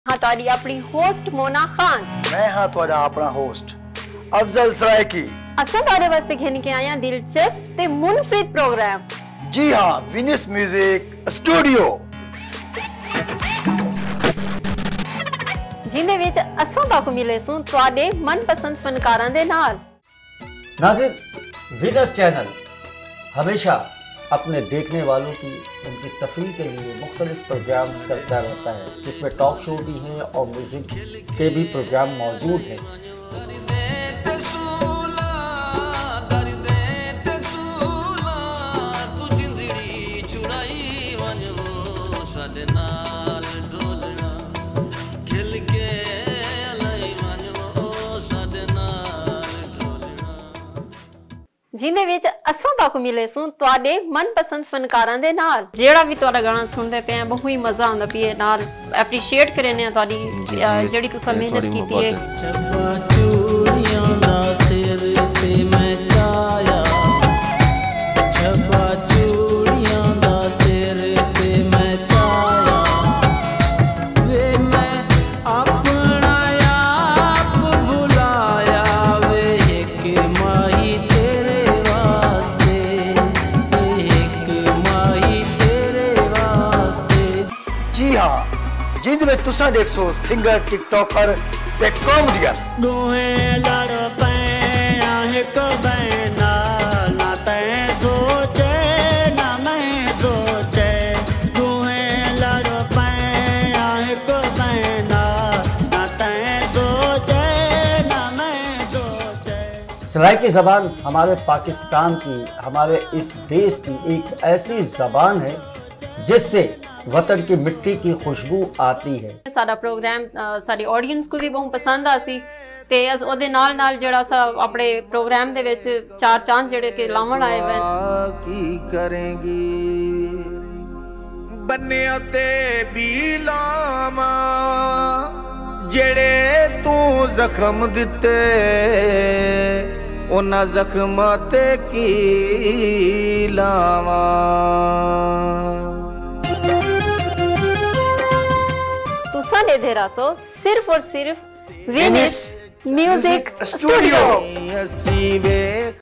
हाँ तारी अपनी होस्ट मोना खान। मैं हाँ तुहाडा अपना होस्ट अफजल सरायकी। असां तारे वास्ते घेन के आया दिलचस्प ते मुनफरिद प्रोग्राम। जी हाँ, विनिस म्यूजिक स्टूडियो जिंदे विच असां ताकू मिले सूं तुहाडे मनपसंद फनकारां दे नाल। नाज़िर, विनस चैनल हमेशा अपने देखने वालों की उनकी तफरीह के लिए मुख्तलिफ प्रोग्राम्स करता रहता है, जिसमें टॉक शो भी हैं और म्यूज़िक के भी प्रोग्राम मौजूद हैं। जिंदे विच असां ताकू मिले सूं तुहाडे मनपसंद फनकारां दे नाल। जेड़ा भी तुहाडा गाना सुनदे पे हैं बहुत ही मजा आंदा पिए नाल एप्रीशिएट करने आ तुहाडी जेड़ी तुसां मेहनत कीती जिंद में तुसा देखो सिंगर टिकटॉकर ते कॉमेडियन दोहे लड़ पे एक बहना ना तैं सोचे ना मैं सोचे दोहे लड़ पे एक बहना ना तैं सोचे ना मैं सोचे। सराइकी ज़बान हमारे पाकिस्तान की, हमारे इस देश की एक ऐसी ज़बान है जिससे वतन की मिट्टी की खुशबू आती है। साडा प्रोग्राम साडी ऑडियंस को भी बहुत पसंद आसी ते अस ओदे नाल नाल जेड़ा सा अपने प्रोग्राम दे विच चार चांद जेड़े के लावण आए वे की करेंगी बन्ने ते भी लामा जेड़े तू जख्म दिते उन्हां जख्मां ते की लावा। तुसां दे रसो सिर्फ और सिर्फ विनिस म्यूजिक स्टूडियो।